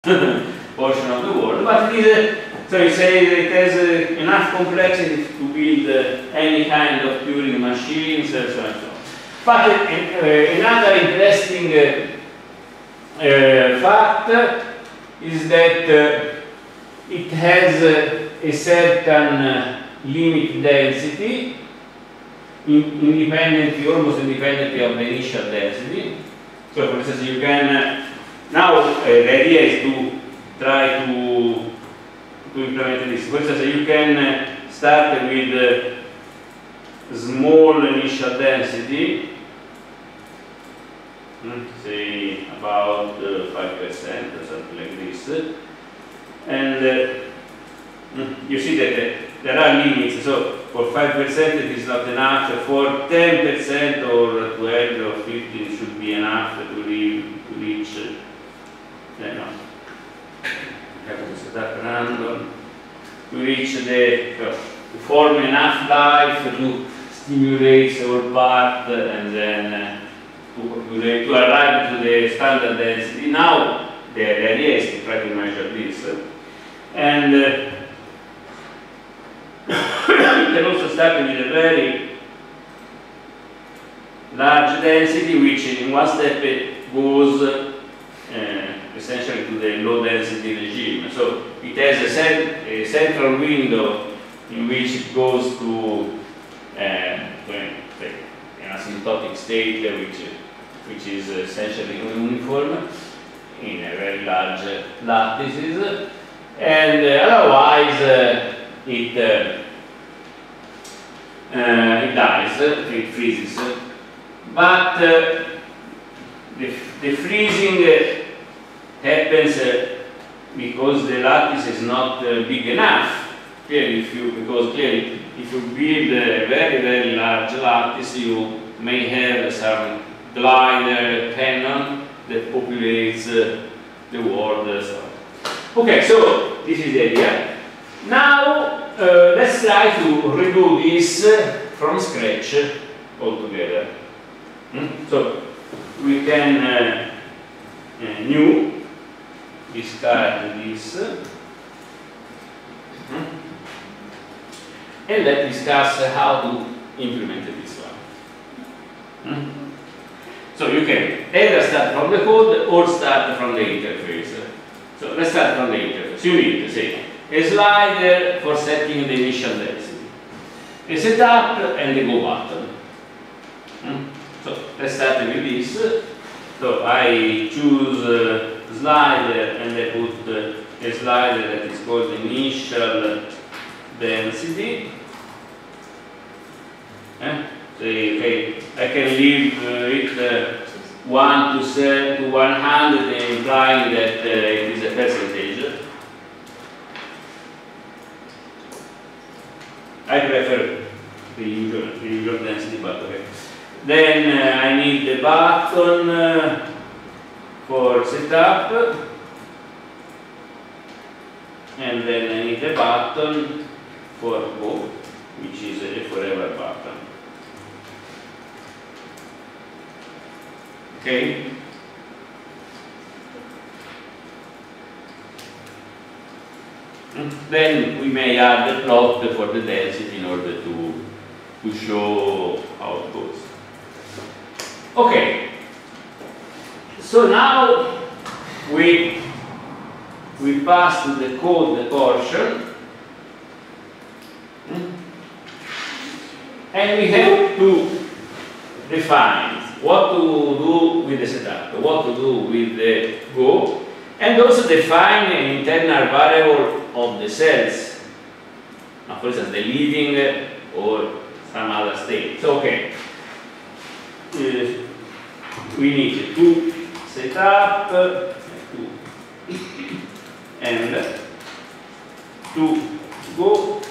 portion of the world, but it is so you say that it has enough complexity to build any kind of Turing machines and so on and so on. But another interesting fact is that it has a certain limit density, independently, almost independently of the initial density. So, for instance, you can now the idea is to try to implement this. For instance, you can start with small initial density, say about 5% or something like this, and you see that there are limits. So for 5% it is not enough. For 10% or 12 or 15 should be enough to reach. Random to reach to form enough life to stimulate all part and then to arrive to the standard density. Now the idea is to try to measure this, and you can also start with a very large density, which in one step goes essentially to the low density regime. So it has a central window in which it goes to an asymptotic state which is essentially uniform in a very large lattices, and otherwise it dies, it freezes. But the freezing happens because the lattice is not big enough. Clearly, if you build a very, very large lattice, you may have some glider cannon that populates the world. Okay, so this is the idea. Now let's try to redo this from scratch altogether. So we can new discard this, and let's discuss how to implement this one. So you can either start from the code or start from the interface. So let's start from the interface. You need, say, a slider for setting the initial density, a setup, and a go button. So let's start with this. So I choose slider and I put a slider that is called initial density. So okay, I can leave it 1 to 100, implying that it is a percentage. I prefer the usual density, but okay. Then I need the button for setup, and then I need a button for go, which is a forever button. Okay? Then we may add the plot for the density in order to show how it goes. Okay, so now we pass to the code portion, and we have to define what to do with the setup, what to do with the go, and also define an internal variable of the cells. Now, for instance, the leading or some other state. So, okay. We need to set up and to go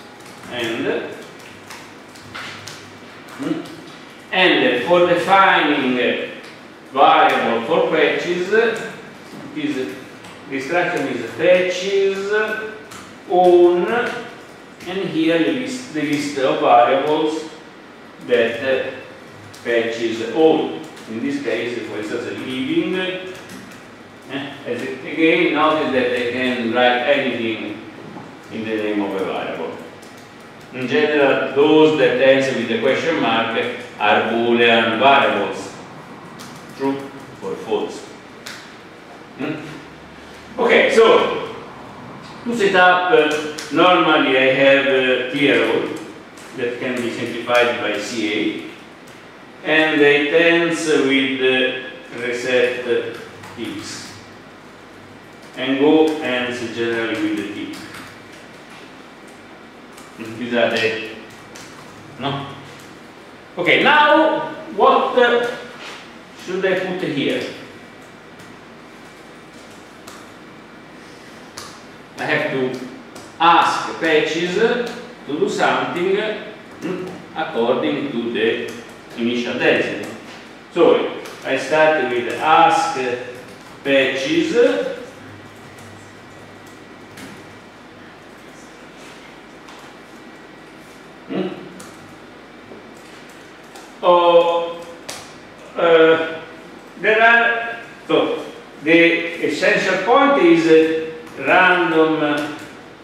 and for defining variable for patches, the instruction is patches on, and here the list of variables that patches own. In this case, for instance, living Again, notice that I can write anything in the name of a variable. In general, those that ends with the question mark are Boolean variables, true or false. Okay, so to set up, normally I have a clear rule that can be simplified by CA, and it ends with reset x, and go ends generally with the tick. These are the no. Okay, now what should I put here? I have to ask patches to do something according to the initial density. So I start with ask patches there are, so the essential point is random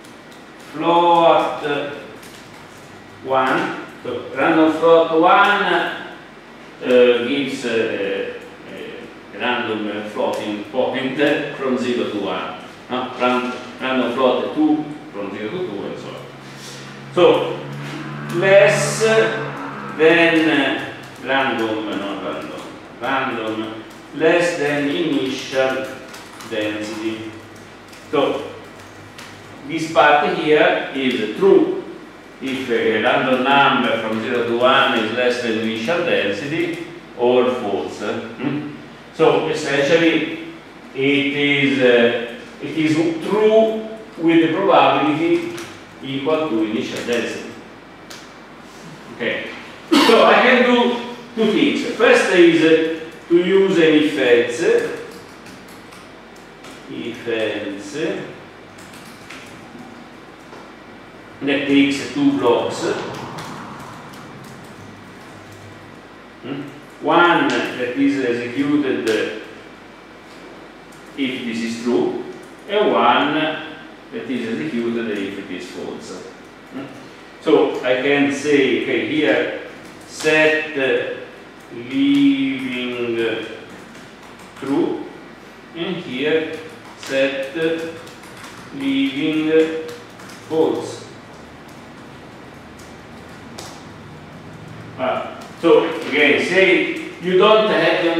float 1. So random float 1 gives a random floating point from 0 to 1. Random float 2 from 0 to 2 and so on. So less than random less than initial density. So this part here is true if a random number from 0 to 1 is less than initial density, or false. So essentially it is true with the probability equal to initial density. Okay. So I can do two things. First is to use an if-else. That takes two blocks. One that is executed if this is true, and one that is executed if it is false. So I can say, okay, here set leaving true, and here set leaving false. So again, say you don't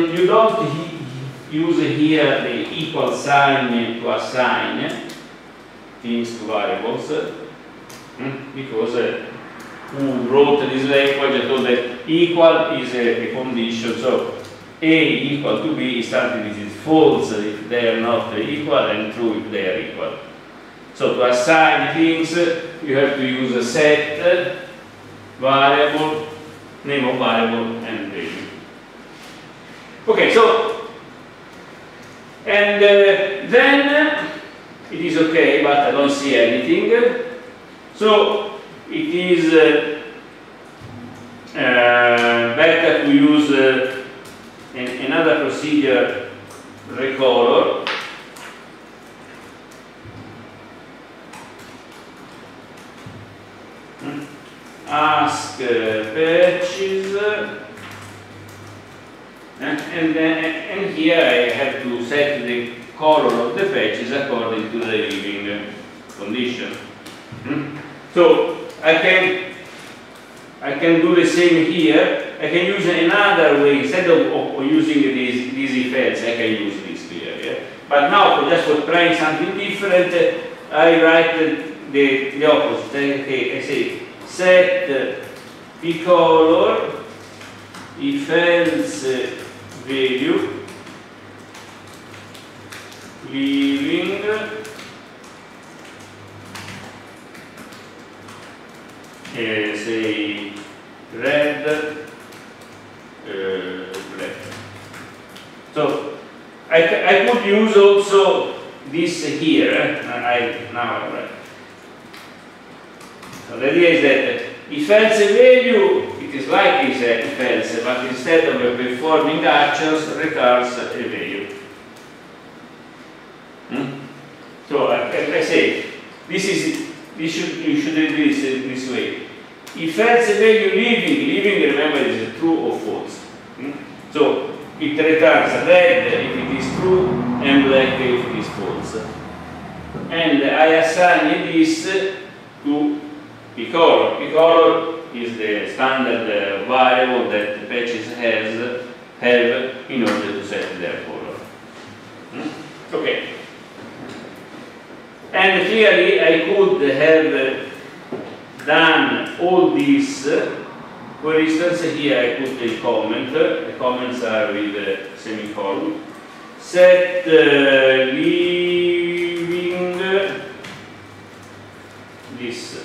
use here the equal sign to assign things to variables, because who wrote this language told that equal is a condition. So A equal to B is something that is false if they are not equal, and true if they are equal. So to assign things, you have to use a set, variable, name of variable, and value. Okay, so, and then it is okay, but I don't see anything. So it is better to use another procedure, recolor. Ask patches, and here I have to set the color of the patches according to the leaving condition. So I can do the same here. I can use another way. Instead of using these if-else, I can use this here. Yeah? But now, just for trying something different, I write the opposite. Okay, I say set pcolor if-else value leaving say red black. So I could use also this here. Now I write. So the idea is that if-else value, it is like this if-else, but instead of performing actions, returns a value. So I say you should read this way. If else value leaving remember is true or false. So it returns red if it is true and black if it is false. And I assign this to pcolor. Pcolor is the standard variable that the patches have in order to set their color. Okay. And clearly I could have done all this. For instance, here I put a comment. The comments are with a semicolon. Set leaving this.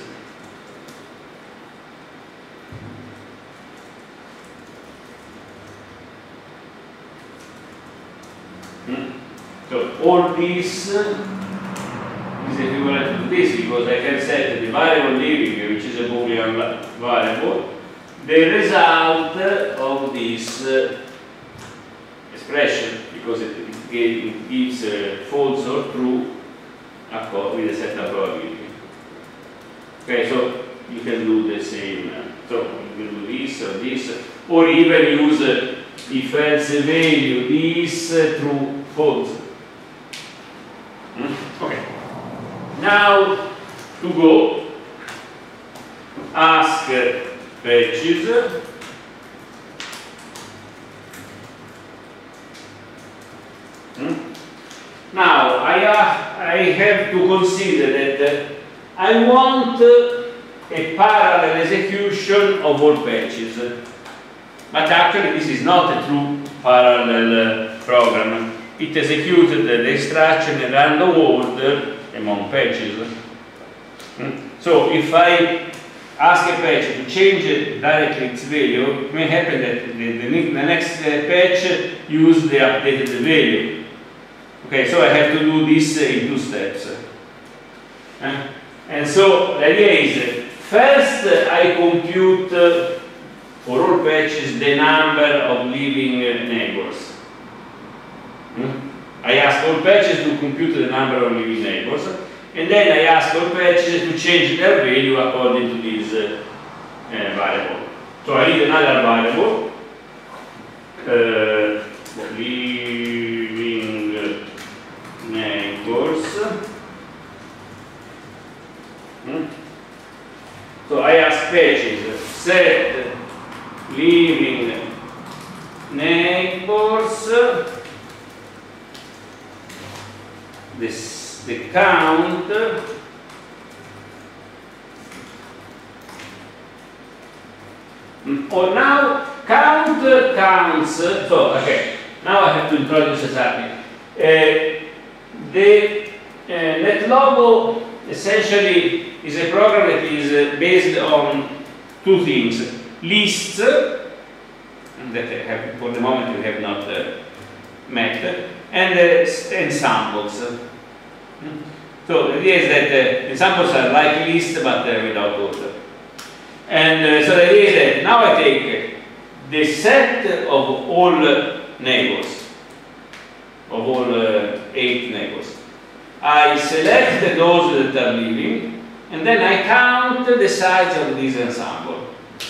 So all this is equivalent to this because I can set the variable leaving, which is a Boolean variable, the result of this expression, because it gives false or true with a certain probability. Okay, so you can do the same. So you can do this, or even use if else value this true false. Okay. Now to go ask patches. Now I have to consider that I want a parallel execution of all patches, but actually this is not a true parallel program. It executed the instruction in random order among patches. So if I ask a patch to change directly its value, it may happen that the next patch uses the updated value. Okay, so I have to do this in 2 steps. And so the idea is, first I compute for all patches the number of living neighbors. I ask all patches to compute the number of living neighbors, and then I ask all patches to change their value according to this variable. So I need another variable, living neighbors. So I ask patches set living neighbors. The count or now counts. So okay, now I have to introduce something. The NetLogo essentially is a program that is based on 2 things: lists that for the moment we have not met, and samples. So the idea is that the samples are like lists but without order. And so the idea is that now I take the set of all neighbors, of all 8 neighbors. I select those that are living, and then I count the size of this ensemble.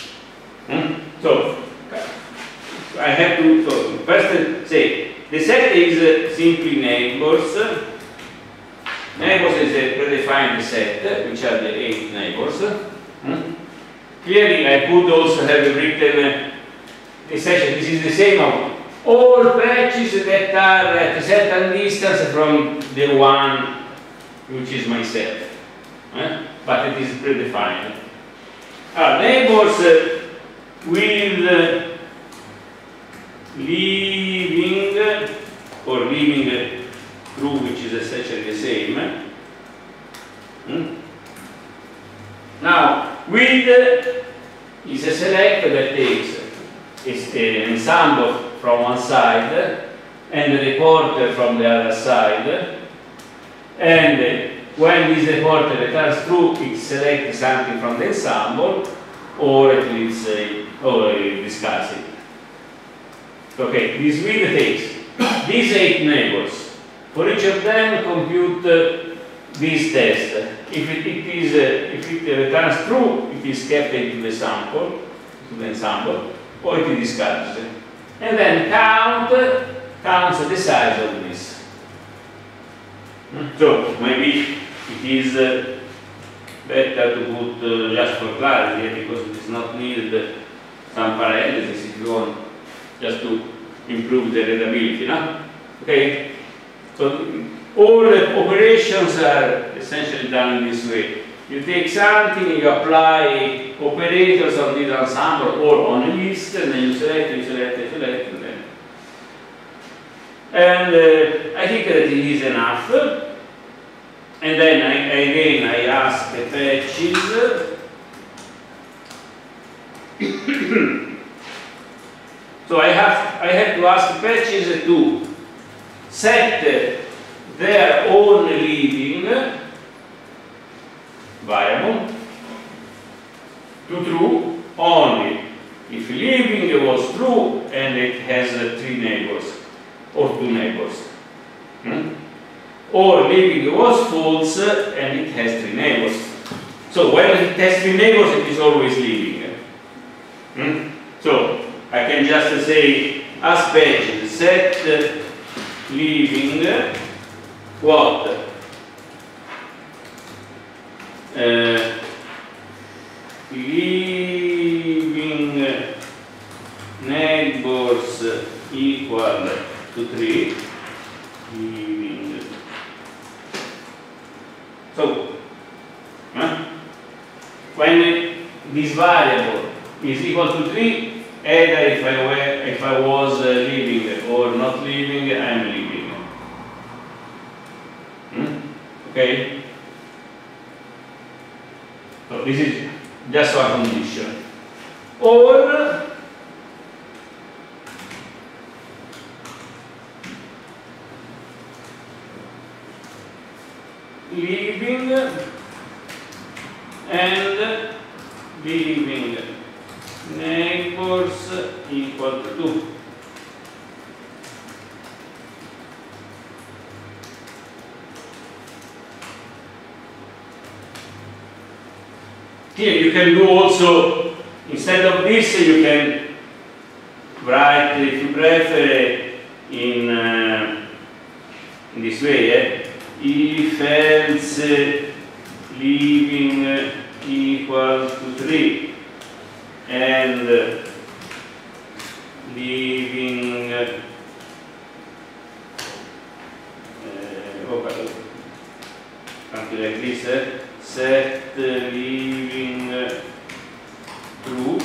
So I have to first say the set is simply neighbors. Neighbors is a predefined set, which are the 8 neighbors. Clearly, I could also have written essentially this is the same of all patches that are at a certain distance from the one which is myself, but it is predefined. Neighbors with living or living true, which is essentially the same. Now, with is a selector that takes an ensemble from one side and a reporter from the other side, and when this reporter returns true, it selects something from the ensemble, or at least discards it. Okay, this with takes these 8 neighbors. For each of them, compute this test. If it returns true, it is kept into the sample, or it is discarded. And then counts the size of this. So maybe it is better to put just for clarity, because it is not needed some parentheses if you want, just to improve the readability, no? Okay? So all the operations are essentially done in this way. You take something, you apply operators on this ensemble or on a list, and then you select, and then. And I think that it is enough. And then again I ask the patches. So I have to ask the patches to set their own leading variable to true only if leaving was true and it has 3 neighbors or 2 neighbors. Or leaving was false and it has 3 neighbors. So when it has 3 neighbors, it is always leaving. So I can just say as patches set leaving what? Leaving neighbors equal to 3. Leaving. So when this variable is equal to 3, either if I was leaving or not leaving, I am leaving. Okay? So this is just a condition. Or leaving and leaving neighbors equal to 2. Here you can do also, instead of this, you can write, if you prefer, in this way, if else leaving equals to 3 and leaving something like this, set leaving true,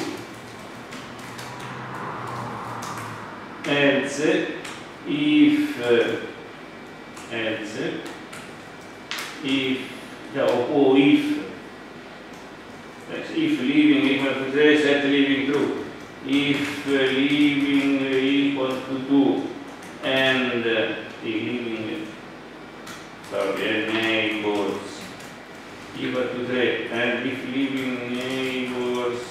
else if leaving equal to 3, set leaving true. If leaving equal to 2 and leaving neighbors equal to 3, and if leaving neighbors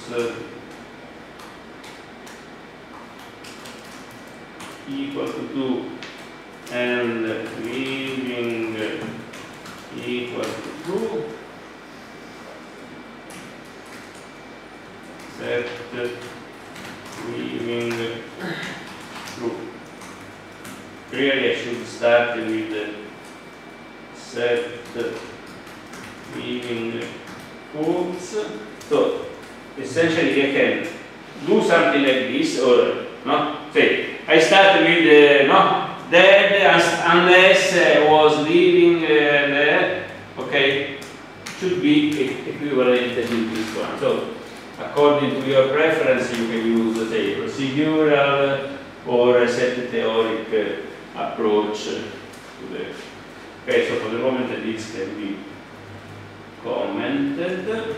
equal to 2 and leaving equal to true, set leaving true. Really I should start with set leaving false. So essentially I can do something like this, or no? Say I start with no dead unless I was leaving there. Okay, should be equivalent to this one. So according to your preference, you can use say procedural or a set theoric approach to the. Okay, so for the moment this can be commented.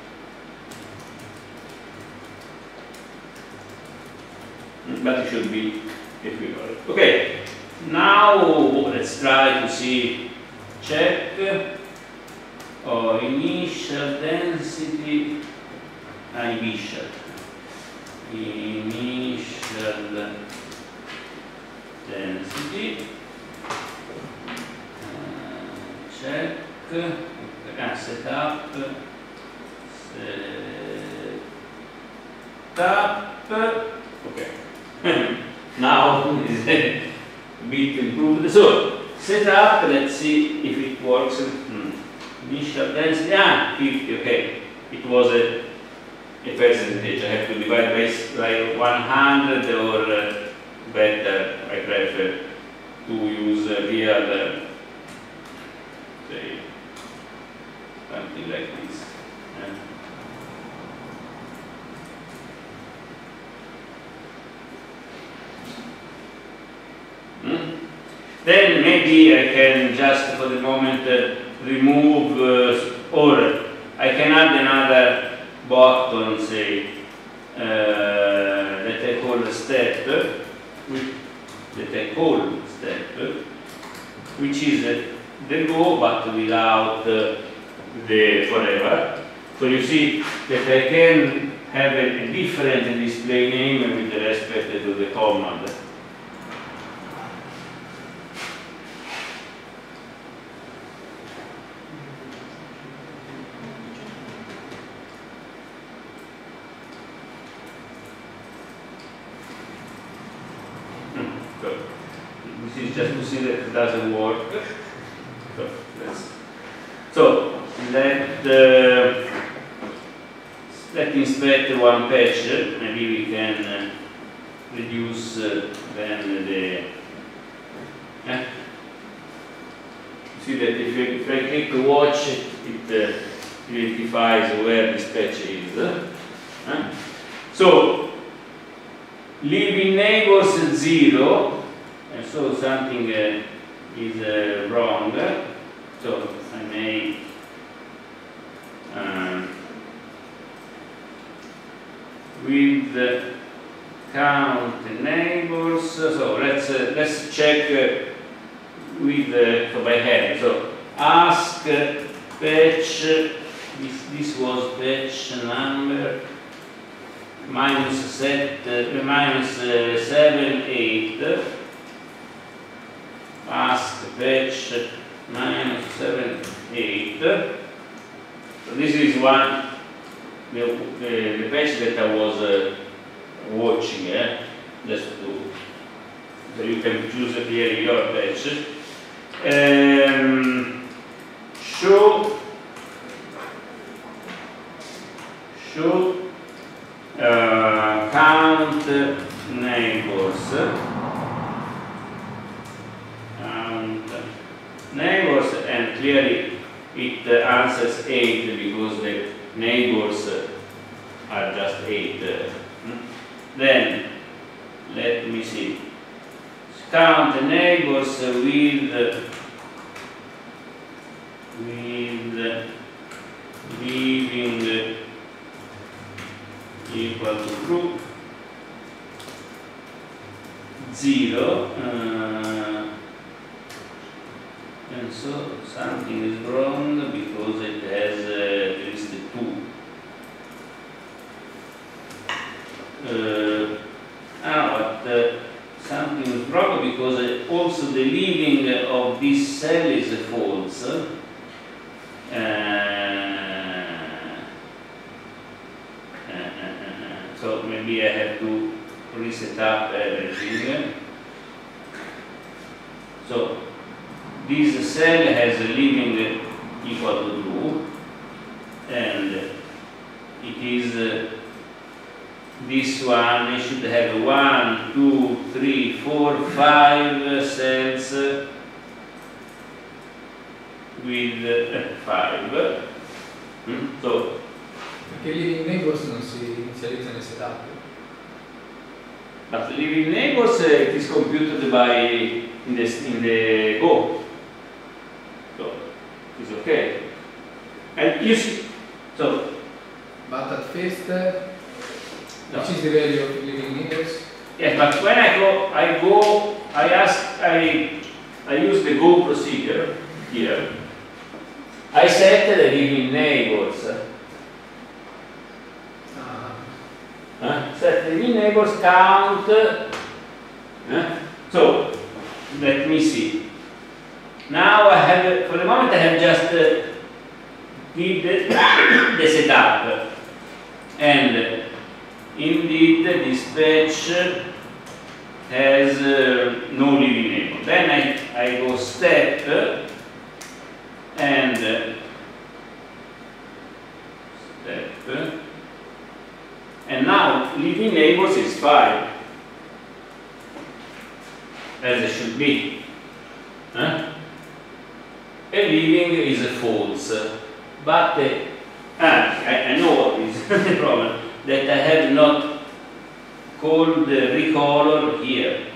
But it should be equivalent. Okay, now let's try to see, check initial density, initial density, check setup, okay. Now is a bit improved. So setup, let's see if it works. Initial density, 50, okay. It was a percentage. I have to divide by 100 or better, I prefer to use real, say, something like this. Then maybe I can just for the moment remove or I can add another button, say, that I call step, which is the go but without the forever. So you see that I can have a different display name with respect to the command. This is just to see that it doesn't work. So let's inspect one patch. Maybe we can reduce then the. See that if I click watch, it identifies where this patch is. So leaving neighbors 0. And so something is wrong, so I may with the count neighbors. So let's check with so by hand. So ask patch. This was patch number minus 7, 8. Ask patch minus 7, 8. So this is one the patch that I was watching. Just to so you can choose here your patch. Show count neighbors. Neighbors, and clearly it answers 8 because the neighbors are just 8. Then let me see. Count neighbors with leaving equal to true 0. And so something is wrong because it has at least 2. But something is wrong because also the leaving of this cell is false. So maybe I have to reset up everything. So this cell has a leaving equal to true, and it is this one. It should have 1, 2, 3, 4, 5 cells with 5. So perché leaving neighbors non si inizializza nel setup. But leaving neighbors it is computed by in the Go. So it's okay. And you see, so. But at first, which is the value of leaving neighbors? Yes, but when I use the Go procedure here. I set the leaving neighbors. Set the leaving neighbors count. So let me see. Now I have, for the moment I have just did the setup, and indeed this batch has no living neighbor. Then I go step and step, and now living neighbors is 5, as it should be. And living is false, but I know what is the problem, that I have not called the recolor here.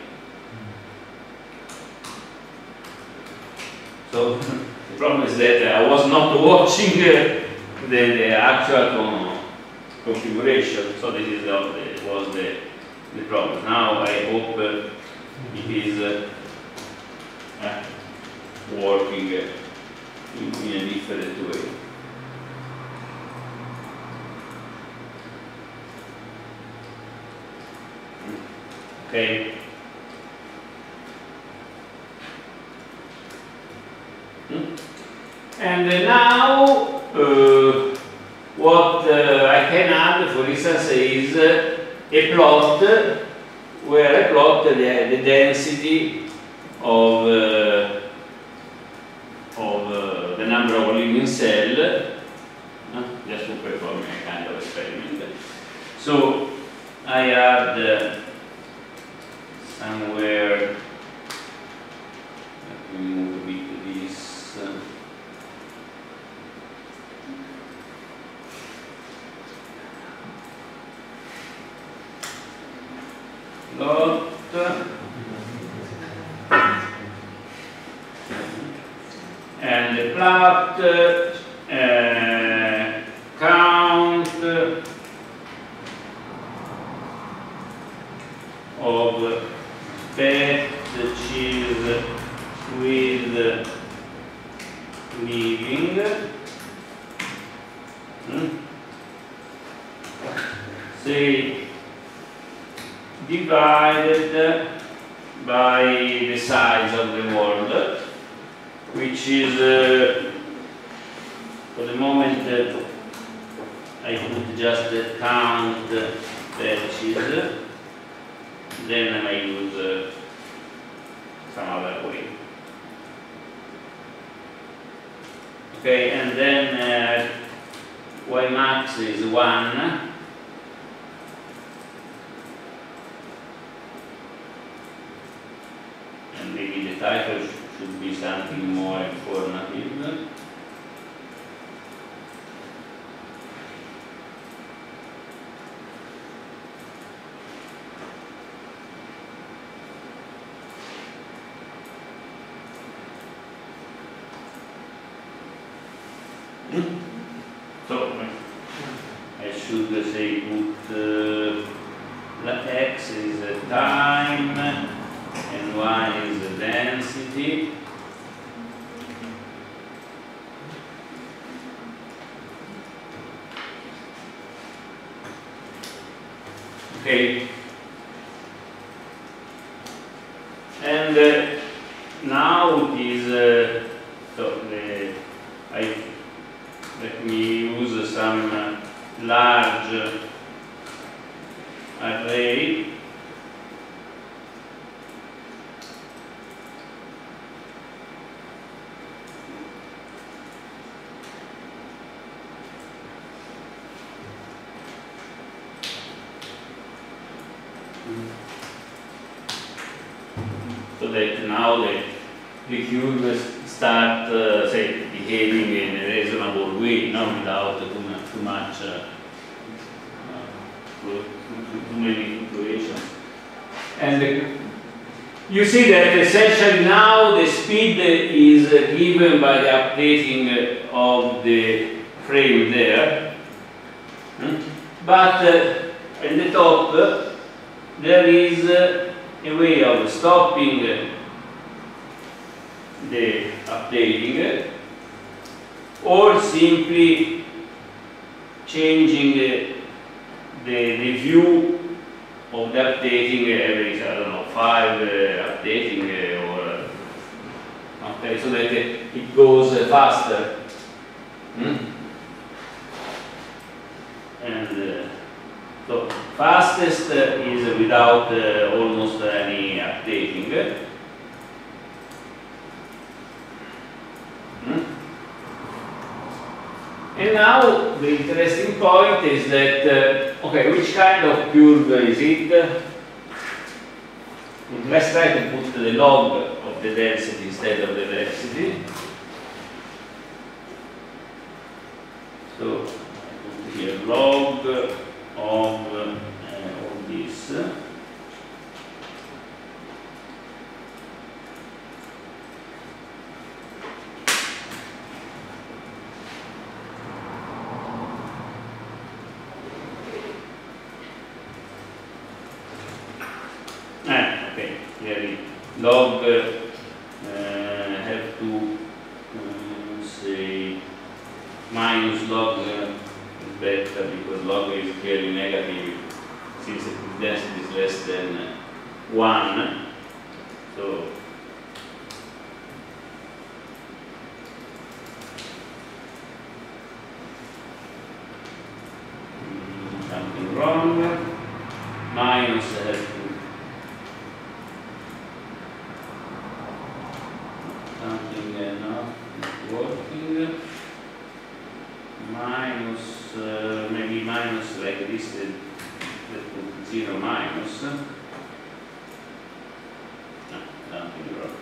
So the problem is that I was not watching the actual configuration, so this is was the problem. Now I hope it is working in a different way. Okay. And now what I can add, for instance, is a plot where I plot the density of the number of living cells, just to perform a kind of experiment. So I add somewhere, let me move a bit this. Lot and the plot count of batches with living, say divided by the size of the world, which is for the moment I put just the count batches, then I use some other way. Okay, and then Y max is 1. And maybe the title should be something more informative. So I should say put X is time and Y is the density. Okay, and now it is so let me use some large array. So that now the cubes start, say, behaving in a reasonable way, not without too much, too many fluctuations. And you see that essentially now the speed is given by the updating of the frame there, but in the top there is a way of stopping the updating or simply changing the view of the updating every, I don't know, 5 updating or okay, so that it goes faster. And so fastest is without almost any updating. And now the interesting point is that, okay, which kind of curve is it? Let's try to put the log of the density instead of the density. So I put here log of this. Okay, clearly log have to say minus log is better because log is clearly negative since the density is less than 1. So something wrong. Minus has to something not working. Minus maybe minus like this. Let's put 0 minus. No, something wrong.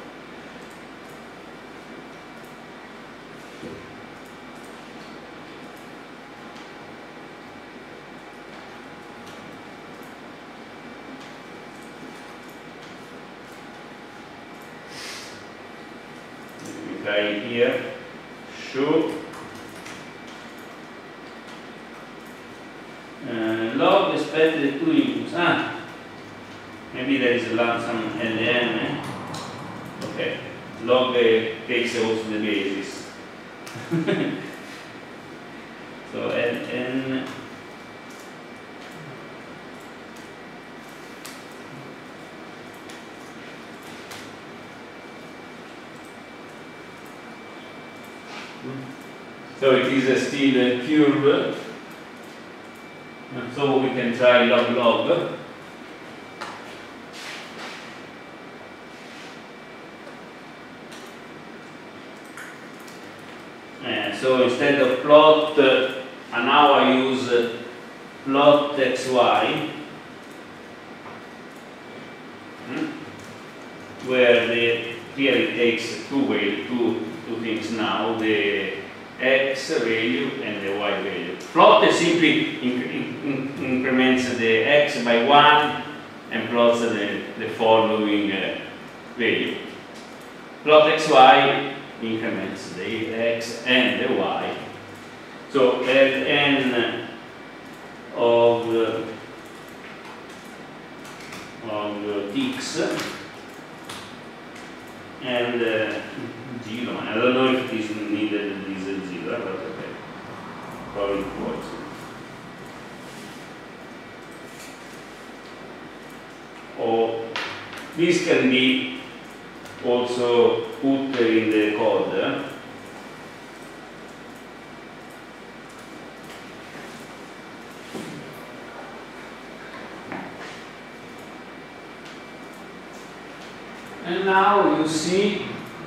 Try here, show log expected 2 inputs. Maybe there is some ln. Okay, log takes also the basis. So ln so it is still a curve, so we can try log. So instead of plot, and now I use plot xy, where here it takes two things now, the x value and the y value. Plot simply increments the x by 1 and plots the following value. Plot xy increments the x and the y. So ln of x and 0. I don't know if it is needed this 0, but okay, probably it works. Or this can be also put in the code. And now you see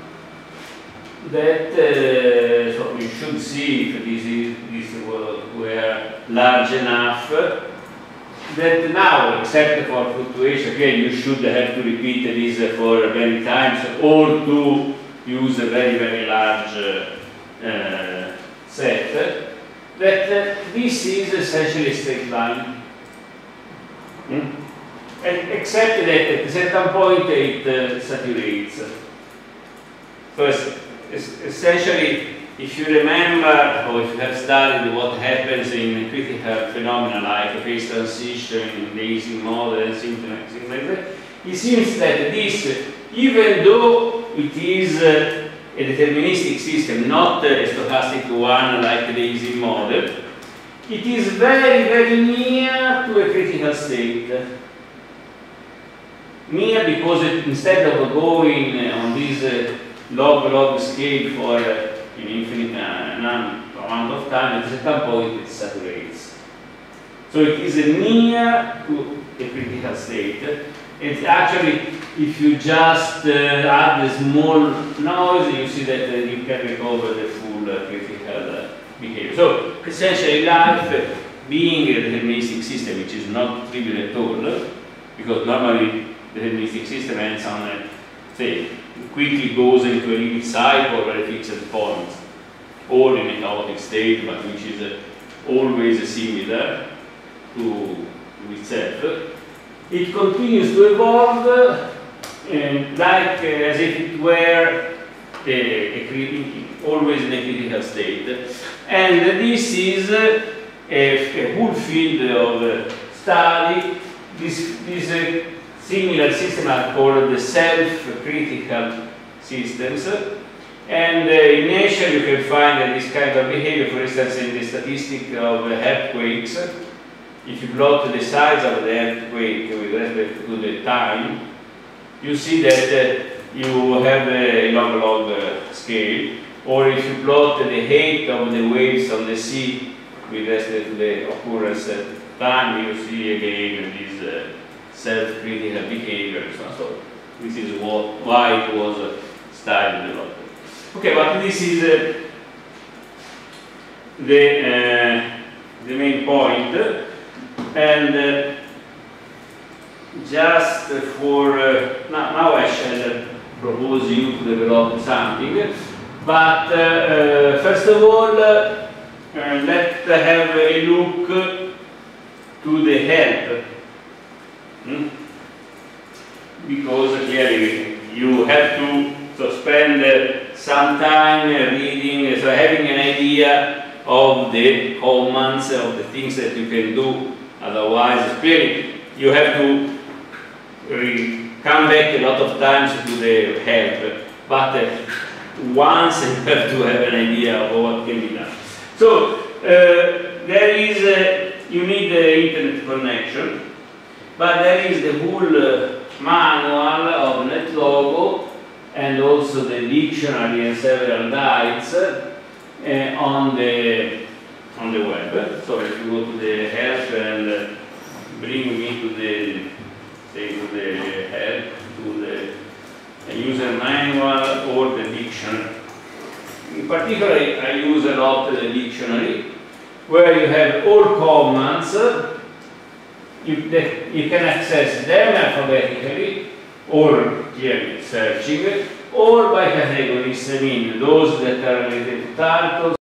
that, so you should see if this were large enough, that now, except for fluctuation, again, you should have to repeat this for many times, or to use a very, very large set, that this is essentially a straight line. Except that at a certain point it saturates. So essentially, if you remember, or if you have studied what happens in critical phenomena like phase transition in the Ising model and things like that, it seems that this, even though it is a deterministic system, not a stochastic one like the Ising model, it is very, very near to a critical state. Near because instead of going on this log scale for an infinite amount of time, at a certain point it saturates. So it is near to a critical state. It's actually, if you just add a small noise, you see that you can recover the full critical behavior. So essentially life, being a deterministic system, which is not trivial at all, because normally the deterministic system ends on, say, quickly goes into a limit cycle or a fixed point, or in a chaotic state, but which is always similar to itself. It continues to evolve like as if it were always in a critical state. And this is a whole field of study. These similar systems are called the self-critical systems. And in nature you can find this kind of behavior, for instance, in the statistic of earthquakes. If you plot the size of the earthquake with respect to the time, you see that you have a log scale. Or if you plot the height of the waves on the sea with respect to the occurrence time, you see again this self-critical behavior. So this is why it was studied a lot. Okay, but this is the main point. And just for now I shall propose you to develop something, but first of all let's have a look to the help, because clearly you have to spend some time reading, so having an idea of the commands, of the things that you can do. Otherwise, clearly, you have to come back a lot of times to the help, but once you have to have an idea of what can be done. So, there is, you need the internet connection, but there is the whole manual of NetLogo and also the dictionary and several guides on the web. So if you go to the help and bring me to the, say, to the help, to the user manual or the dictionary. In particular, I use a lot the dictionary, where you have all commands. You can access them alphabetically, or clearly searching, or by categories. I mean, those that are related to titles,